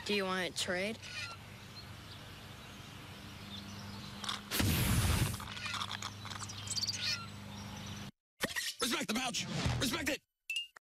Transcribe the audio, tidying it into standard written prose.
Do you want to trade? Respect the pouch. Respect it.